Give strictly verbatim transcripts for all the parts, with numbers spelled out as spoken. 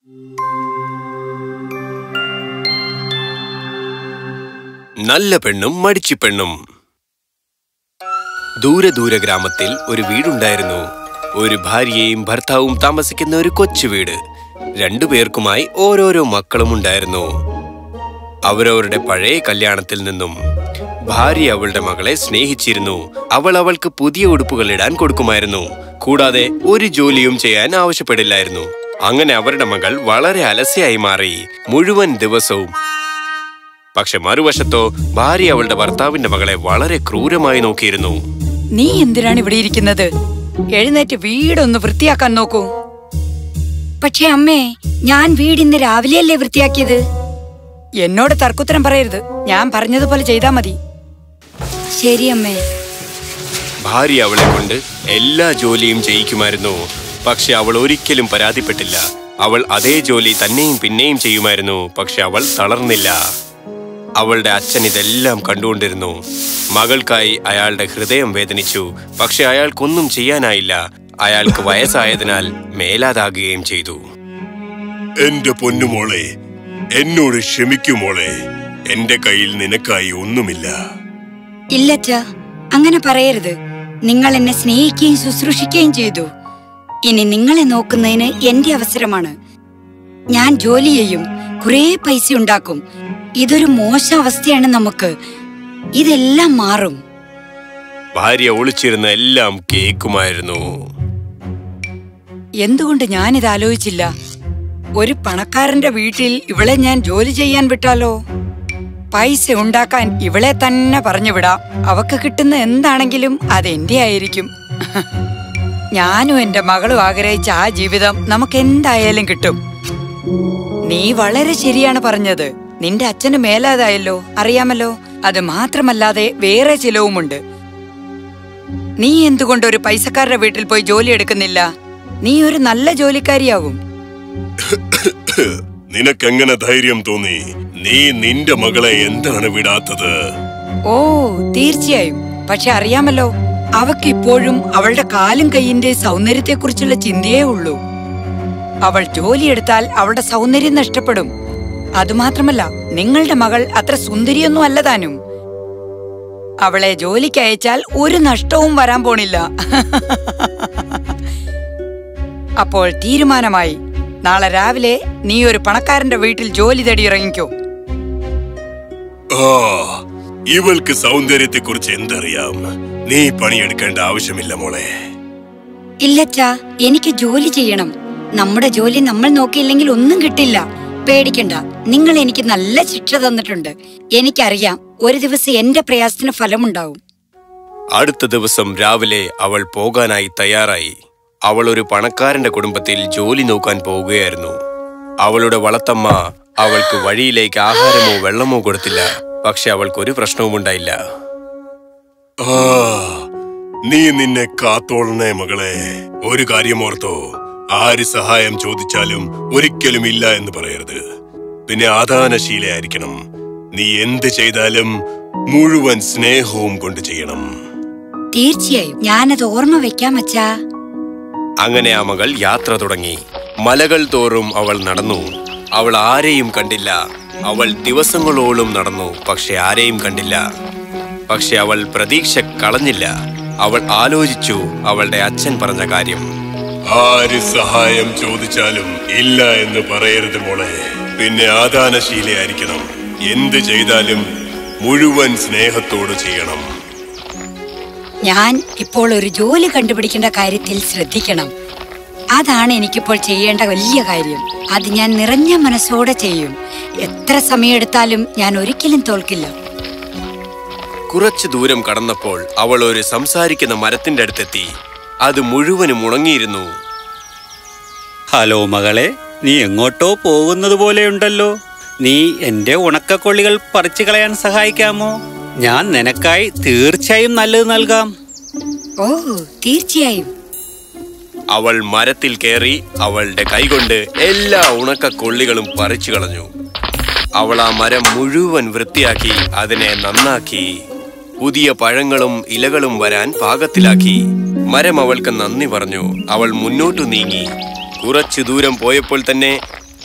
നല്ല പെണ്ണും മടിച്ചിപ്പെണ്ണും. ദൂരെ ദൂരെ ഗ്രാമത്തിൽ ഒരു വീടുണ്ടായിരുന്നു. ഒരു ഭാര്യയും ഭർത്താവും താമസിക്കുന്ന ഒരു കൊച്ചു വീട്. രണ്ടുപേർക്കുമായി ഓരോരോ മക്കളും ഉണ്ടായിരുന്നു. അവരവരുടെ പഴയ കല്യാണത്തിൽ നിന്നും ഭാര്യ അവളുടെ മകളെ സ്നേഹിച്ചിരുന്നു. അവൾ അവൾക്ക് പുതിയ ഉടുപ്പുകൾ ഇടാൻ കൊടുക്കുമായിരുന്നു. കൂടാതെ ഒരു ജോലിയും ചെയ്യാൻ ആവശ്യപ്പെടില്ലായിരുന്നു. അങ്ങനെ അവരുടെ മകൾ വളരെ അലസയായി മാറി, മുഴുവൻ ദിവസവും. പക്ഷെ മറുവശത്തോ ഭാര്യ അവളുടെ ഭർത്താവിന്റെ മകളെ വളരെ ക്രൂരമായി നോക്കിയിരുന്നു. നീ എന്തിനാണ് ഇവിടെ ഇരിക്കുന്നത്? എഴുന്നേറ്റ് വീടൊന്ന് വൃത്തിയാക്കാൻ നോക്കൂ. പക്ഷെ അമ്മേ, ഞാൻ വീട് ഇന്ന് രാവിലെയല്ലേ വൃത്തിയാക്കിയത്. എന്നോട് തർക്കുത്തരം പറയരുത്. ഞാൻ പറഞ്ഞതുപോലെ ചെയ്താ മതി. ശരി അമ്മേ. ഭാര്യ അവളെ കൊണ്ട് എല്ലാ ജോലിയും ചെയ്യിക്കുമായിരുന്നു. പക്ഷെ അവൾ ഒരിക്കലും പരാതിപ്പെട്ടില്ല. അവൾ അതേ ജോലി തന്നെയും പിന്നെയും ചെയ്യുമായിരുന്നു. പക്ഷെ അവൾ തളർന്നില്ല. അവളുടെ അച്ഛൻ ഇതെല്ലാം കണ്ടുകൊണ്ടിരുന്നു. മകൾക്കായി അയാളുടെ ഹൃദയം വേദനിച്ചു. പക്ഷെ അയാൾക്കൊന്നും ചെയ്യാനായില്ല. അയാൾക്ക് വയസ്സായതിനാൽ മേലാതാകുകയും ചെയ്തു. എന്റെ പൊന്നുമോളെ, എന്നോട് ക്ഷമിക്കുമോളെ. എന്റെ കയ്യിൽ നിനക്കായി ഒന്നുമില്ല. ഇല്ലച്ച, അങ്ങനെ പറയരുത്. നിങ്ങൾ എന്നെ സ്നേഹിക്കുകയും ശുശ്രൂഷിക്കുകയും ചെയ്തു. ഇനി നിങ്ങളെ നോക്കുന്നതിന് എന്റെ അവസരമാണ്. ഞാൻ ജോലി ചെയ്യും, കുറെ പൈസ ഉണ്ടാക്കും. ഇതൊരു മോശം അവസ്ഥയാണ് നമുക്ക്. ഇതെല്ലാം മാറും. ഭാര്യ ഒളിച്ചിരുന്ന എല്ലാം കേൾക്കുമായിരുന്നു. എന്തുകൊണ്ട് ഞാനിത് ആലോചിച്ചില്ല? ഒരു പണക്കാരന്റെ വീട്ടിൽ ഇവളെ ഞാൻ ജോലി ചെയ്യാൻ വിട്ടാലോ? പൈസ ഉണ്ടാക്കാൻ ഇവളെ തന്നെ പറഞ്ഞു വിടാം. അവക്ക് കിട്ടുന്ന എന്താണെങ്കിലും അതെന്റെ ആയിരിക്കും. ഞാനും എന്റെ മകളും ആഗ്രഹിച്ച ആ ജീവിതം നമുക്ക് എന്തായാലും കിട്ടും. നീ വളരെ ശരിയാണ് പറഞ്ഞത്. നിന്റെ അച്ഛന് മേലാതായല്ലോ, അറിയാമല്ലോ. അത് മാത്രമല്ലാതെ വേറെ ചിലവുമുണ്ട്. നീ എന്തുകൊണ്ട് ഒരു പൈസക്കാരുടെ വീട്ടിൽ പോയി ജോലി എടുക്കുന്നില്ല? നീ ഒരു നല്ല ജോലിക്കാരിയാവും. നിനക്കെങ്ങനെ ധൈര്യം തോന്നി? നീ നിന്റെ മകളെ എന്താണ് വിടാത്തത്? ഓ, തീർച്ചയായും. പക്ഷെ അറിയാമല്ലോ, അവക്ക് ഇപ്പോഴും അവളുടെ കാലും കൈയിന്റെ സൗന്ദര്യത്തെക്കുറിച്ചുള്ള ചിന്തയേ ഉള്ളൂ. അവൾ ജോലിയെടുത്താൽ അവളുടെ സൗന്ദര്യം നഷ്ടപ്പെടും. അതുമാത്രമല്ല, നിങ്ങളുടെ മകൾ അത്ര സുന്ദരിയൊന്നും അല്ലതാനും. അവളെ ജോലിക്ക് അയച്ചാൽ ഒരു നഷ്ടവും വരാൻ പോണില്ല. അപ്പോൾ തീരുമാനമായി. നാളെ രാവിലെ നീ ഒരു പണക്കാരന്റെ വീട്ടിൽ ജോലി തേടി ഇറങ്ങിക്കോ. ആ, ഇവൾക്ക് സൗന്ദര്യത്തെ കുറിച്ച് എന്തറിയാം? നീ പണിയെടുക്കേണ്ട ആവശ്യമില്ല മോളെ. ഇല്ലച്ചാ, എനിക്ക് ജോലി ചെയ്യണം. നമ്മുടെ ജോലി നമ്മൾ നോക്കിയില്ലെങ്കിൽ ഒന്നും കിട്ടില്ല. പേടിക്കണ്ട, നിങ്ങൾ എനിക്ക് നല്ല ശിക്ഷ തന്നിട്ടുണ്ട്. എനിക്കറിയാം, ഒരു ദിവസം എന്റെ പ്രയാസത്തിന് ഫലമുണ്ടാവും. അടുത്ത ദിവസം രാവിലെ അവൾ പോകാനായി തയ്യാറായി. അവൾ ഒരു പണക്കാരന്റെ കുടുംബത്തിൽ ജോലി നോക്കാൻ പോവുകയായിരുന്നു. അവളുടെ വളത്തമ്മ അവൾക്ക് വഴിയിലേക്ക് ആഹാരമോ വെള്ളമോ കൊടുത്തില്ല. പക്ഷെ അവൾക്കൊരു പ്രശ്നവും ഉണ്ടായില്ല. ആ, നീ നിന്നെ കാത്തോളണേ മകളെ. ഒരു കാര്യം ഓർത്തോ, ആര് സഹായം ചോദിച്ചാലും ഒരിക്കലും ഇല്ല എന്ന് പറയരുത്. പിന്നെ ആദാനശീലയായിരിക്കണം. നീ എന്ത് ചെയ്താലും മുഴുവൻ സ്നേഹവും കൊണ്ട് ചെയ്യണം. തീർച്ചയായും ഞാനത് ഓർമ്മ വെക്കാം അച്ഛാ. അങ്ങനെ ആ മകൾ യാത്ര തുടങ്ങി. മലകൾ തോറും അവൾ നടന്നു. അവൾ ആരെയും കണ്ടില്ല. അവൾ ദിവസങ്ങളോളം നടന്നു, പക്ഷെ ആരെയും കണ്ടില്ല. പക്ഷെ അവൾ പ്രതീക്ഷ കളഞ്ഞില്ല. അവൾ ആലോചിച്ചു അവളുടെ അച്ഛൻ പറഞ്ഞ കാര്യം. ആര് സഹായം ചോദിച്ചാലും ഇല്ല എന്ന് പറയരുത് മോളെ. പിന്നെ ആദാനശീലയായിരിക്കണം. എന്ത് ചെയ്താലും മുഴുവൻ സ്നേഹത്തോട് ചെയ്യണം. ഞാൻ ഇപ്പോൾ ഒരു ജോലി കണ്ടുപിടിക്കേണ്ട കാര്യത്തിൽ ശ്രദ്ധിക്കണം. അതാണ് എനിക്കിപ്പോൾ ചെയ്യേണ്ട വലിയ കാര്യം. അത് ഞാൻ നിറഞ്ഞ മനസ്സോടെ ചെയ്യും. എത്ര സമയമെടുത്താലും ഞാൻ ഒരിക്കലും തോൽക്കില്ല. കുറച്ചു ദൂരം കടന്നപ്പോൾ അവൾ ഒരു സംസാരിക്കുന്ന മരത്തിന്റെ അടുത്തെത്തി. അത് മുഴുവനും ഉണങ്ങിയിരുന്നു. ഹലോ മകളെ, നീ എങ്ങോട്ടോ പോകുന്നത് പോലെയുണ്ടല്ലോ. നീ എന്റെ ഉണക്കക്കൊള്ളികൾ പറിച്ചു കളയാൻ സഹായിക്കാമോ? ഞാൻ നിനക്കായി തീർച്ചയായും നല്ലത് നൽകാം. ഓ, തീർച്ചയായും. അവൾ മരത്തിൽ കയറി അവളുടെ കൈകൊണ്ട് എല്ലാ ഉണക്കക്കൊള്ളികളും പറിച്ചു കളഞ്ഞു. അവൾ ആ മരം മുഴുവൻ വൃത്തിയാക്കി അതിനെ നന്നാക്കി. പുതിയ പഴങ്ങളും ഇലകളും വരാൻ പാകത്തിലാക്കി. മരം അവൾക്ക് നന്ദി പറഞ്ഞു. അവൾ മുന്നോട്ടു നീങ്ങി. കുറച്ചു ദൂരം പോയപ്പോൾ തന്നെ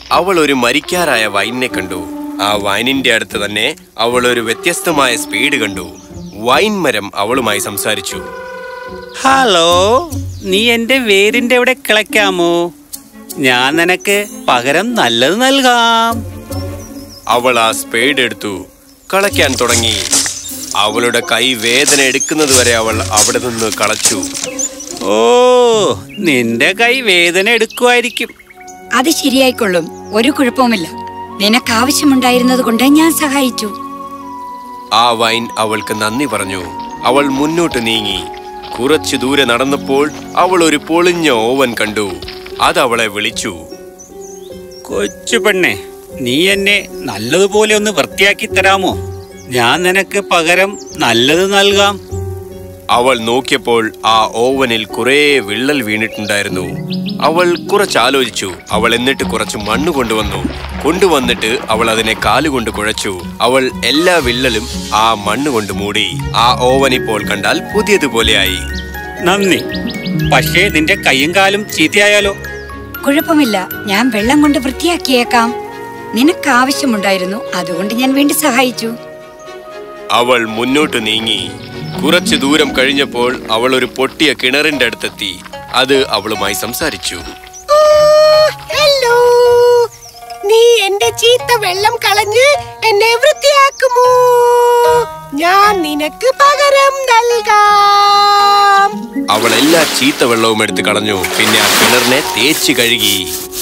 അവൾ ഒരു മരിക്കാറായ വൈനിനെ കണ്ടു. ആ വൈനിന്റെ അടുത്ത് തന്നെ അവൾ ഒരു വ്യത്യസ്തമായ സ്പീഡ് കണ്ടു. വൈൻ മരം അവളുമായി സംസാരിച്ചു. ഹലോ, നീ എന്റെ വേരിന്റെ അവിടെ കിളയ്ക്കാമോ? ഞാൻ നിനക്ക് പകരം നല്ലത് നൽകാം. അവൾ ആ സ്പേഡ് എടുത്തു കളയ്ക്കാൻ തുടങ്ങി. അവളുടെ കൈ വേദന എടുക്കുന്നത് വരെ അവൾ അവിടെ നിന്ന് കളച്ചു. ഓ, നിന്റെ കൈ വേദന എടുക്കുമായിരിക്കും. അത് ശരിയായിക്കൊള്ളും, ഒരു കുഴപ്പവുമില്ല. നിനക്ക് ആവശ്യമുണ്ടായിരുന്നത് കൊണ്ട് ഞാൻ സഹായിച്ചു. ആ വൈൻ അവൾക്ക് നന്ദി പറഞ്ഞു. അവൾ മുന്നോട്ട് നീങ്ങി. കുറച്ചു ദൂരെ നടന്നപ്പോൾ അവൾ ഒരു പൊളിഞ്ഞ ഓവൻ കണ്ടു. അത് അവളെ വിളിച്ചു. കൊച്ചു പെണ്ണെ, നീ എന്നെ നല്ലതുപോലെ ഒന്ന് വൃത്തിയാക്കി തരാമോ? ഞാൻ നിനക്ക് പകരം നല്ലത് നൽകാം. അവൾ നോക്കിയപ്പോൾ ആ ഓവനിൽ കുറെ വിള്ളൽ വീണിട്ടുണ്ടായിരുന്നു. അവൾ കുറച്ചാലോചിച്ചു. അവൾ എന്നിട്ട് കുറച്ച് മണ്ണ് കൊണ്ടുവന്നു. കൊണ്ടുവന്നിട്ട് അവൾ അതിനെ കാലുകൊണ്ട് കുഴച്ചു. അവൾ എല്ലാ വിള്ളലും ആ മണ്ണ് കൊണ്ട് മൂടി. ആ ഓവൻ ഇപ്പോൾ കണ്ടാൽ പുതിയതുപോലെയായി. നന്ദി. പക്ഷേ നിന്റെ കൈയും കാലും ചീത്തയായാലോ? കുഴപ്പമില്ല, ഞാൻ വെള്ളം കൊണ്ട് വൃത്തിയാക്കിയേക്കാം. നിനക്ക് ആവശ്യമുണ്ടായിരുന്നു, അതുകൊണ്ട് ഞാൻ വേണ്ടി സഹായിച്ചു. അവൾ മുന്നോട്ട് നീങ്ങി. കുറച്ചു ദൂരം കഴിഞ്ഞപ്പോൾ അവൾ ഒരു പൊട്ടിയ കിണറിന്റെ അടുത്തെത്തി. അത് അവളുമായി സംസാരിച്ചു. ഹലോ, നീ എന്റെ ചീത്ത വെള്ളം കളഞ്ഞ് എന്നെ വൃത്തിയാക്കുമോ? ഞാൻ നിനക്ക് പകരം നൽകാം. അവൾ എല്ലാ ചീത്ത വെള്ളവും എടുത്ത് കളഞ്ഞു. പിന്നെ ആ കിണറിനെ തേച്ച് കഴുകി.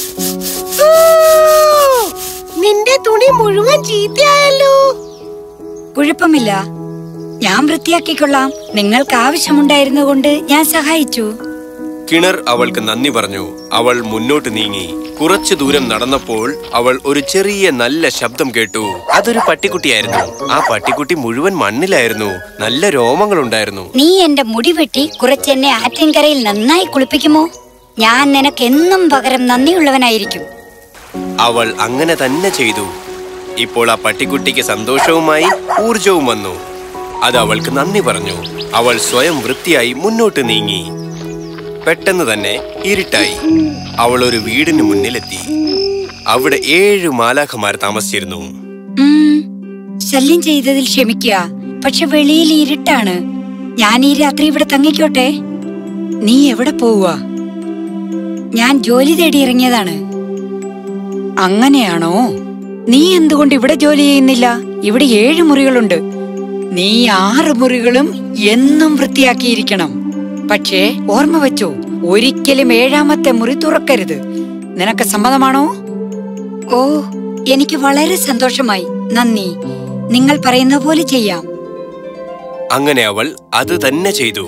നിന്റെ തുണി മുഴുവൻ ചീത്തയായല്ലോ. കുഴപ്പമില്ല, ഞാൻ വൃത്തിയാക്കിക്കൊള്ളാം. നിങ്ങൾക്ക് ആവശ്യമുണ്ടായിരുന്നുകൊണ്ട് ഞാൻ സഹായിച്ചു. കിണർ അവൾക്ക് നന്ദി പറഞ്ഞു. അവൾ മുന്നോട്ട് നീങ്ങി. കുറച്ചു ദൂരം നടന്നപ്പോൾ അവൾ ഒരു ചെറിയ നല്ല ശബ്ദം കേട്ടു. അതൊരു പട്ടിക്കുട്ടിയായിരുന്നു. ആ പട്ടിക്കുട്ടി മുഴുവൻ മണ്ണിലായിരുന്നു. നല്ല രോമങ്ങളുണ്ടായിരുന്നു. നീ എന്റെ മുടി വെട്ടി കുറച്ച് എന്നെ ആറ്റിൻകരയിൽ നന്നായി കുളിപ്പിക്കുമോ? ഞാൻ നിനക്ക് എന്നും പകരം നന്ദിയുള്ളവനായിരിക്കും. അവൾ അങ്ങനെ തന്നെ ചെയ്തു. ഇപ്പോൾ ആ പട്ടിക്കുട്ടിക്ക് സന്തോഷവുമായി ഊർജവും വന്നു. അത് അവൾക്ക് നന്ദി പറഞ്ഞു. അവൾ സ്വയം വൃത്തിയായി മുന്നോട്ട് നീങ്ങി. പെട്ടെന്ന് തന്നെ ഇരുട്ടായി. അവൾ ഒരു വീടിന് മുന്നിലെത്തി. അവിടെ ഏഴ് മാലാഖമാർ താമസിച്ചിരുന്നു. ഉം, ശല്യം ചെയ്തതിൽ ക്ഷമിക്കുക. പക്ഷെ വെളിയിൽ ഇരുട്ടാണ്. ഞാൻ ഈ രാത്രി ഇവിടെ തങ്ങിക്കോട്ടെ? നീ എവിടെ പോവുക? ഞാൻ ജോലി തേടി ഇറങ്ങിയതാണ്. അങ്ങനെയാണോ? നീ എന്തുകൊണ്ട് ഇവിടെ ജോലി ചെയ്യുന്നില്ല? ഇവിടെ ഏഴ് മുറികളുണ്ട്. നീ ആറ് മുറികളും എന്നും വൃത്തിയാക്കിയിരിക്കണം. പക്ഷേ ഓർമ്മ വെച്ചോ, ഒരിക്കലും ഏഴാമത്തെ മുറി തുറക്കരുത്. നിനക്ക് സമ്മതമാണോ? ഓ, എനിക്ക് വളരെ സന്തോഷമായി. നന്ദി. നിങ്ങൾ പറയുന്ന പോലെ ചെയ്യാം. അങ്ങനെ അവൾ അത് തന്നെ ചെയ്തു.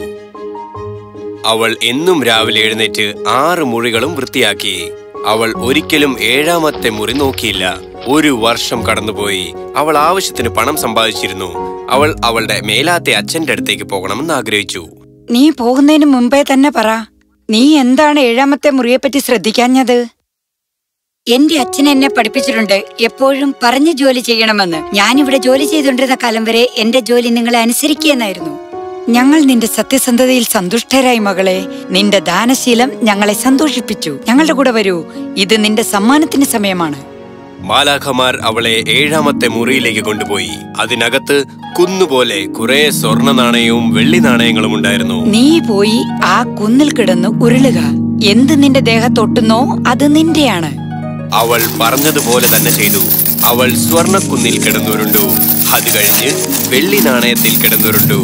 അവൾ എന്നും രാവിലെ എഴുന്നേറ്റ് ആറ് മുറികളും വൃത്തിയാക്കി. അവൾ ഒരിക്കലും ഏഴാമത്തെ മുറി നോക്കിയില്ല. ഒരു വർഷം കടന്നുപോയി. അവൾ ആവശ്യത്തിന് പണം സമ്പാദിച്ചിരുന്നു. അവൾ അവളുടെ മേലാത്തെ അച്ഛന്റെ അടുത്തേക്ക് പോകണമെന്ന് ആഗ്രഹിച്ചു. നീ പോകുന്നതിന് മുമ്പേ തന്നെ പറ, നീ എന്താണ് ഏഴാമത്തെ മുറിയെപ്പറ്റി ശ്രദ്ധിക്കാഞ്ഞത്? എന്റെ അച്ഛൻ എന്നെ പഠിപ്പിച്ചിട്ടുണ്ട് എപ്പോഴും പറഞ്ഞു ജോലി ചെയ്യണമെന്ന്. ഞാനിവിടെ ജോലി ചെയ്തുകൊണ്ടിരുന്ന കാലം വരെ എന്റെ ജോലി നിങ്ങളെ അനുസരിക്കുകയെന്നായിരുന്നു. ഞങ്ങൾ നിന്റെ സത്യസന്ധതയിൽ സന്തുഷ്ടരായി മകളെ. നിന്റെ ദാനശീലം ഞങ്ങളെ സന്തോഷിപ്പിച്ചു. ഞങ്ങളുടെ കൂടെ വരൂ, ഇത് നിന്റെ സമ്മാനത്തിന് സമയമാണ്. മാലാഖമാർ അവളെ ഏഴാമത്തെ മുറിയിലേക്ക് കൊണ്ടുപോയി. അതിനകത്ത് കുന്നുപോലെ കുറെ സ്വർണ്ണ നാണയവും വെള്ളി നാണയങ്ങളും ഉണ്ടായിരുന്നു. നീ പോയി ആ കുന്നിൽ കിടന്ന് ഉരുളുക. എന്ത് നിന്റെ ദേഹത്തൊട്ടുന്നോ അത് നിന്റെയാണ്. അവൾ പറഞ്ഞതുപോലെ തന്നെ ചെയ്തു. അവൾ സ്വർണ്ണക്കുന്നിൽ കിടന്നുരുണ്ടു. അത് കഴിഞ്ഞ് വെള്ളി നാണയത്തിൽ കിടന്നുരുണ്ടു.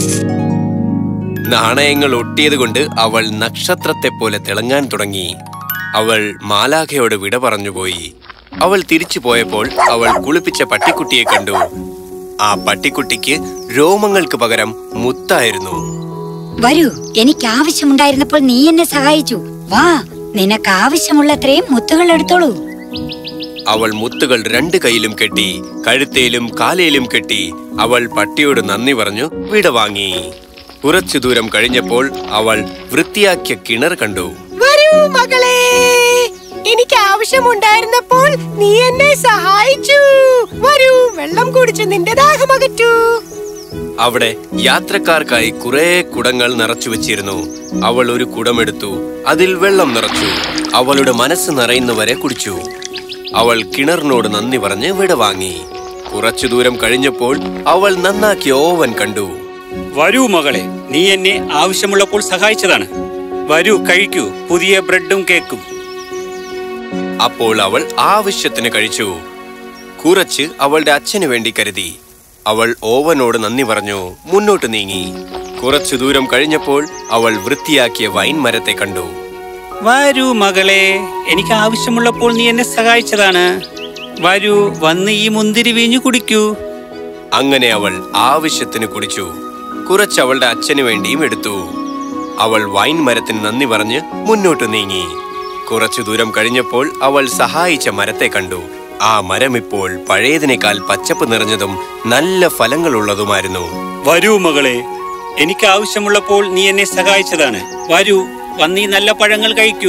നാണയങ്ങൾ ഒട്ടിയത് കൊണ്ട് അവൾ നക്ഷത്രത്തെ പോലെ തിളങ്ങാൻ തുടങ്ങി. അവൾ മാലാഖയോട് വിട പറഞ്ഞുപോയി. അവൾ തിരിച്ചു പോയപ്പോൾ അവൾ കുളിപ്പിച്ച പട്ടിക്കുട്ടിയെ കണ്ടു. ആ പട്ടിക്കുട്ടിക്ക് രോമങ്ങൾക്ക് പകരം മുത്തായിരുന്നു. വരൂ, എനിക്ക് ആവശ്യമുണ്ടായിരുന്നപ്പോൾ നീ എന്നെ സഹായിച്ചു. വാ, നിനക്ക് ആവശ്യമുള്ളത്രയും മുത്തുകൾ എടുത്തോളൂ. അവൾ മുത്തുകൾ രണ്ട് കൈയിലും കെട്ടി, കഴുത്തേലും കാലയിലും കെട്ടി. അവൾ പട്ടിയോട് നന്ദി പറഞ്ഞു വിട വാങ്ങി. കുറച്ചു ദൂരം കഴിഞ്ഞപ്പോൾ അവൾ വൃത്തിയാക്കിയ കിണർ കണ്ടു. വരൂ മകളെ, എനിക്ക് ആവശ്യമുണ്ടായിരുന്നപ്പോൾ നീ എന്നെ സഹായിച്ചു. വരൂ, വെള്ളം കുടിച്ച് നിന്റെ ദാഹമകറ്റൂ. അവിടെ യാത്രക്കാർക്കായി കുറെ കുടങ്ങൾ നിറച്ചു വെച്ചിരുന്നു. അവൾ ഒരു കുടമെടുത്തു. അതിൽ വെള്ളം നിറച്ചു. അവളുടെ മനസ്സ് നിറയുന്നവരെ കുടിച്ചു. അവൾ കിണറിനോട് നന്ദി പറഞ്ഞ് വിടവാങ്ങി. കുറച്ചു ദൂരം കഴിഞ്ഞപ്പോൾ അവൾ നന്നാക്കിയ ഓവൻ കണ്ടു. വരൂ മകളെ, നീ എന്നെ ആവശ്യമുള്ളപ്പോൾ സഹായിച്ചതാണ്. വരൂ, കഴിക്കൂ പുതിയ ബ്രെഡും കേക്കും. അപ്പോൾ അവൾ ആവശ്യത്തിന് കഴിച്ചു. കുറച്ച് അവളുടെ അച്ഛന് വേണ്ടി കരുതി. അവൾ ഓവനോട് നന്ദി പറഞ്ഞു മുന്നോട്ട് നീങ്ങി. കുറച്ചു ദൂരം കഴിഞ്ഞപ്പോൾ അവൾ വൃത്തിയാക്കിയ വൈൻ മരത്തെ കണ്ടു. വരൂ മകളെ, എനിക്ക് ആവശ്യമുള്ളപ്പോൾ നീ എന്നെ സഹായിച്ചതാണ്. വരൂ, വന്ന് ഈ മുന്തിരി വീഞ്ഞു കുടിക്കൂ. അങ്ങനെ അവൾ ആവശ്യത്തിന് കുടിച്ചു. കുറച്ച് അവളുടെ അച്ഛന് വേണ്ടിയും എടുത്തു. അവൾ വൈൻ മരത്തിന് നന്ദി പറഞ്ഞ് മുന്നോട്ട് നീങ്ങി. കുറച്ചു ദൂരം കഴിഞ്ഞപ്പോൾ അവൾ സഹായിച്ച മരത്തെ കണ്ടു. ആ മരം ഇപ്പോൾ പഴയതിനേക്കാൾ പച്ചപ്പ് നിറഞ്ഞതും നല്ല ഫലങ്ങളുള്ളതുമായിരുന്നു. വരൂ മകളെ, എനിക്ക് ആവശ്യമുള്ളപ്പോൾ നീ എന്നെ സഹായിച്ചതാണ്. വരൂ, വന്ന് ഈ നല്ല പഴങ്ങൾ കഴിക്കൂ.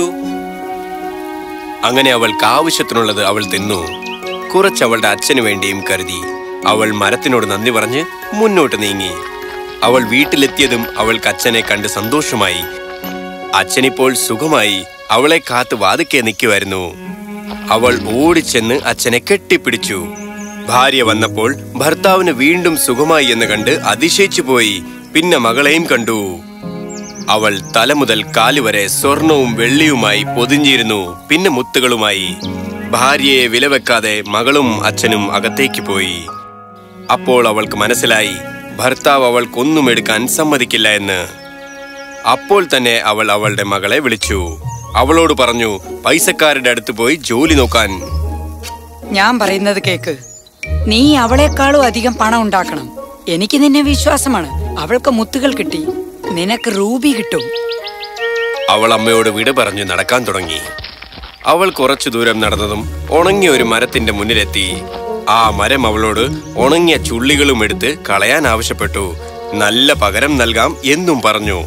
അങ്ങനെ അവൾക്ക് ആവശ്യത്തിനുള്ളത് അവൾ തിന്നു. കുറച്ച് അവളുടെ അച്ഛന് വേണ്ടിയും കരുതി. അവൾ മരത്തിനോട് നന്ദി പറഞ്ഞ് മുന്നോട്ട് നീങ്ങി. അവൾ വീട്ടിലെത്തിയതും അവൾക്ക് അച്ഛനെ കണ്ട് സന്തോഷമായി. അച്ഛനിപ്പോൾ സുഖമായി അവളെ കാത്ത് വാതിക്കെ നിൽക്കുമായിരുന്നു. അവൾ ഓടിച്ചെന്ന് അച്ഛനെ കെട്ടിപ്പിടിച്ചു. ഭാര്യ വന്നപ്പോൾ ഭർത്താവിന് വീണ്ടും സുഖമായി എന്ന് കണ്ട് അതിശയിച്ചു പോയി. പിന്നെ മകളെയും കണ്ടു. അവൾ തല മുതൽ കാലുവരെ സ്വർണവും വെള്ളിയുമായി പൊതിഞ്ഞിരുന്നു. പിന്നെ മുത്തുകളുമായി. ഭാര്യയെ വിലവെക്കാതെ മകളും അച്ഛനും അകത്തേക്ക് പോയി. അപ്പോൾ അവൾക്ക് മനസ്സിലായി ഭർത്താവ് അവൾക്കൊന്നും എടുക്കാൻ സമ്മതിക്കില്ല എന്ന്. അപ്പോൾ തന്നെ അവൾ അവളുടെ മകളെ വിളിച്ചു. അവളോട് പറഞ്ഞു പൈസക്കാരുടെ അടുത്ത് പോയി ജോലി നോക്കാൻ. ഞാൻ പറയുന്നത് കേക്ക്. നീ അവളെക്കാളും അധികം പണം ഉണ്ടാക്കണം. എനിക്ക് നിന്നെ വിശ്വാസമാണ്. അവൾക്ക് മുത്തുകൾ കിട്ടി, നിനക്ക് റൂബി കിട്ടും. അവൾ അമ്മയോട് വിട പറഞ്ഞു നടക്കാൻ തുടങ്ങി. അവൾ കുറച്ചു ദൂരം നടന്നതും ഉണങ്ങിയ ഒരു മരത്തിന്റെ മുന്നിലെത്തി. ആ മരം അവളോട് ഉണങ്ങിയ ചുള്ളികളും എടുത്ത് കളയാൻ ആവശ്യപ്പെട്ടു. നല്ല പകരം നൽകാം എന്നും പറഞ്ഞു.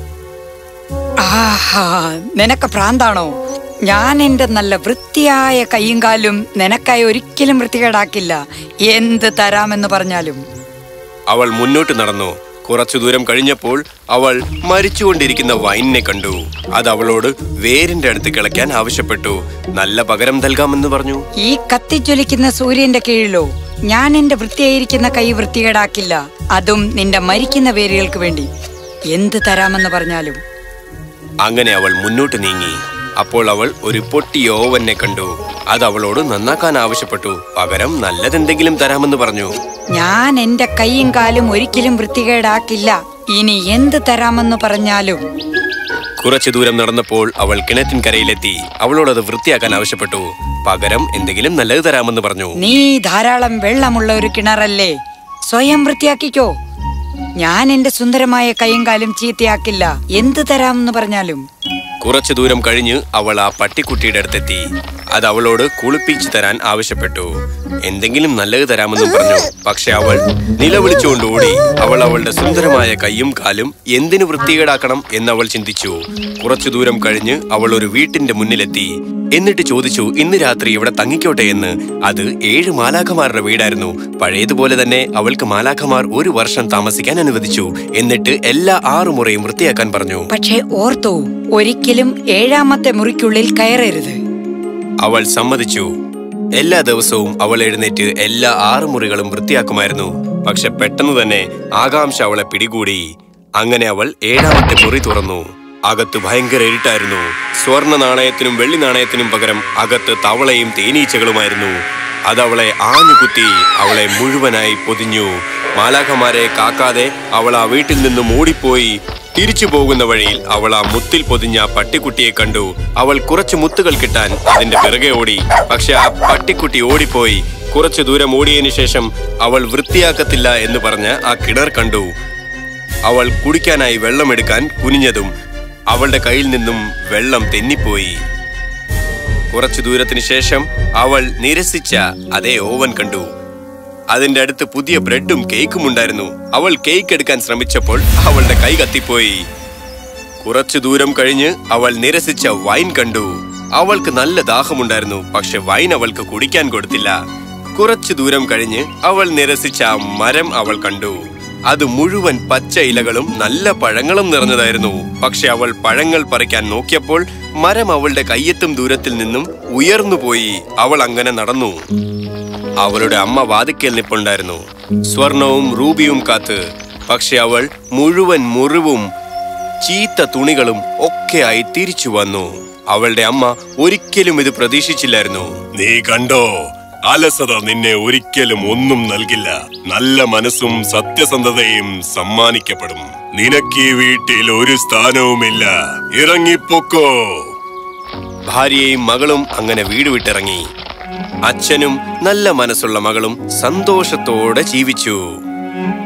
ആഹാ, നിനക്ക് ഭ്രാന്താണോ? ഞാൻ എന്റെ നല്ല വൃത്തിയായ കൈയും കാലും നിനക്കായി ഒരിക്കലും വൃത്തികേടാക്കില്ല. എന്ത് തരാമെന്ന് പറഞ്ഞാലും. അവൾ മുന്നോട്ട് നടന്നു. കുറച്ചു ദൂരം കഴിഞ്ഞപ്പോൾ അവൾ മരിച്ചുകൊണ്ടിരിക്കുന്ന വൈനിനെ കണ്ടു. അത് അവളോട് വേരിന്റെ അടുത്ത് കിളയ്ക്കാൻ ആവശ്യപ്പെട്ടു. നല്ല പകരം നൽകാമെന്ന് പറഞ്ഞു. ഈ കത്തിജ്വലിക്കുന്ന സൂര്യന്റെ കീഴിലോ ഞാൻ എന്റെ വൃത്തിയായിരിക്കുന്ന കൈ വൃത്തികേടാക്കില്ല. അതും നിന്റെ മരിക്കുന്ന വേരുകൾക്ക് വേണ്ടി. എന്ത് തരാമെന്ന് പറഞ്ഞാലും. അങ്ങനെ അവൾ മുന്നോട്ട് നീങ്ങി. അപ്പോൾ അവൾ ഒരു പൊട്ടിയ ഓവനെ കണ്ടു. അത് അവളോട് നന്നാക്കാൻ ആവശ്യപ്പെട്ടു. പകരം നല്ലതെന്തെങ്കിലും തരാമെന്ന് പറഞ്ഞു. ഞാൻ എന്റെ കൈയും കാലും ഒരിക്കലും വൃത്തികേടാക്കില്ല. ഇനി എന്ത് തരാമെന്ന് പറഞ്ഞാലും. കുറച്ചു ദൂരം നടന്നപ്പോൾ അവൾ കിണറ്റിൻകരയിലെത്തി. അവളോട് അത് വൃത്തിയാക്കാൻ ആവശ്യപ്പെട്ടു. പകരം എന്തെങ്കിലും നല്ലത് തരാമെന്ന് പറഞ്ഞു. നീ ധാരാളം വെള്ളമുള്ള ഒരു കിണറല്ലേ, സ്വയം വൃത്തിയാക്കിക്കോ. ഞാൻ എന്റെ സുന്ദരമായ കൈയും കാലും ചീത്തയാക്കില്ല. എന്ത് തരാമെന്ന് പറഞ്ഞാലും. കുറച്ചു ദൂരം കഴിഞ്ഞ് അവൾ ആ പട്ടിക്കുട്ടിയുടെ അടുത്തെത്തി. അത് അവളോട് കുളിപ്പിച്ചു തരാൻ ആവശ്യപ്പെട്ടു. എന്തെങ്കിലും നല്ലത് തരാമെന്നും പറഞ്ഞു. പക്ഷെ അവൾ നിലവിളിച്ചുകൊണ്ട് ഓടി. അവൾ അവളുടെ സുന്ദരമായ കൈയും കാലും എന്തിനു വൃത്തികേടാക്കണം എന്നവൾ ചിന്തിച്ചു. കുറച്ചു ദൂരം കഴിഞ്ഞ് അവൾ ഒരു വീട്ടിന്റെ മുന്നിലെത്തി. എന്നിട്ട് ചോദിച്ചു ഇന്ന് രാത്രി ഇവിടെ തങ്ങിക്കോട്ടെ എന്ന്. അത് ഏഴ് മാലാഖമാരുടെ വീടായിരുന്നു. പഴയതുപോലെ തന്നെ അവൾക്ക് മാലാഖമാർ ഒരു വർഷം താമസിക്കാൻ അനുവദിച്ചു. എന്നിട്ട് എല്ലാ ആറു മുറിയും വൃത്തിയാക്കാൻ പറഞ്ഞു. പക്ഷേ ഓർത്തോ, ഒരിക്കലും ഏഴാമത്തെ മുറിക്കുള്ളിൽ കയറരുത്. അവൾ സമ്മതിച്ചു. എല്ലാ ദിവസവും അവൾ എഴുന്നേറ്റ് എല്ലാ ആറു മുറികളും വൃത്തിയാക്കുമായിരുന്നു. പക്ഷെ പെട്ടെന്ന് തന്നെ ആകാംക്ഷ അവളെ പിടികൂടി. അങ്ങനെ അവൾ ഏഴാമത്തെ മുറി തുറന്നു. അകത്ത് ഭയങ്കര ഇരുട്ടായിരുന്നു. സ്വർണ്ണ നാണയത്തിനും വെള്ളി നാണയത്തിനും പകരം അകത്ത് തവളയും തേനീച്ചകളുമായിരുന്നു. അതവളെ ആഞ്ഞുകുത്തി അവളെ മുഴുവനായി പൊതിഞ്ഞു. മാലാഖമാരെ കാക്കാതെ അവൾ ആ വീട്ടിൽ നിന്നും ഓടിപ്പോയി. തിരിച്ചു പോകുന്ന വഴിയിൽ അവൾ ആ മുത്തിൽ പൊതിഞ്ഞ പട്ടിക്കുട്ടിയെ കണ്ടു. അവൾ കുറച്ച് മുത്തുകൾ കിട്ടാൻ അതിന്റെ പിറകെ ഓടി. പക്ഷെ ആ പട്ടിക്കുട്ടി ഓടിപ്പോയി. കുറച്ചു ദൂരം ഓടിയതിനു ശേഷം അവൾ വൃത്തിയാക്കത്തില്ല എന്ന് പറഞ്ഞ് ആ കിണർ കണ്ടു. അവൾ കുടിക്കാനായി വെള്ളമെടുക്കാൻ കുനിഞ്ഞതും അവളുടെ കയ്യിൽ നിന്നും വെള്ളം തെന്നിപ്പോയി. കുറച്ചു ദൂരത്തിന് ശേഷം അവൾ നിരസിച്ച അതേ ഓവൻ കണ്ടു. അതിന്റെ അടുത്ത് പുതിയ ബ്രെഡും കേക്കും ഉണ്ടായിരുന്നു. അവൾ കേക്ക് എടുക്കാൻ ശ്രമിച്ചപ്പോൾ അവളുടെ കൈ കത്തിപ്പോയി. കുറച്ചു ദൂരം കഴിഞ്ഞ് അവൾ നിരസിച്ച വൈൻ കണ്ടു. അവൾക്ക് നല്ല ദാഹമുണ്ടായിരുന്നു. പക്ഷെ വൈൻ അവൾക്ക് കുടിക്കാൻ കൊടുത്തില്ല. കുറച്ചു ദൂരം കഴിഞ്ഞ് അവൾ നിരസിച്ച മരം അവൾ കണ്ടു. അത് മുഴുവൻ പച്ച ഇലകളും നല്ല പഴങ്ങളും നിറഞ്ഞതായിരുന്നു. പക്ഷെ അവൾ പഴങ്ങൾ പറിക്കാൻ നോക്കിയപ്പോൾ മരം അവളുടെ കയ്യെത്തും ദൂരത്തിൽ നിന്നും ഉയർന്നുപോയി. അവൾ അങ്ങനെ നടന്നു. അവളുടെ അമ്മ വാതിക്കൽ നിൽപ്പുണ്ടായിരുന്നു, സ്വർണവും റൂബിയും കാത്ത്. പക്ഷെ അവൾ മുഴുവൻ മുറിവും ചീത്ത തുണികളും ഒക്കെയായി തിരിച്ചു വന്നു. അവളുടെ അമ്മ ഒരിക്കലും ഇത് പ്രതീക്ഷിച്ചില്ലായിരുന്നു. നീ കണ്ടോ, അലസത നിന്നെ ഒരിക്കലും ഒന്നും നൽകില്ല. നല്ല മനസ്സും സത്യസന്ധതയും സമ്മാനിക്കപ്പെടും. നിനക്ക് ഈ വീട്ടിൽ ഒരു സ്ഥാനവുമില്ല. ഇറങ്ങിപ്പോക്കോ. ഭാര്യയും മകളും അങ്ങനെ വീട് വിട്ടിറങ്ങി. അച്ഛനും നല്ല മനസ്സുള്ള മകളും സന്തോഷത്തോടെ ജീവിച്ചു.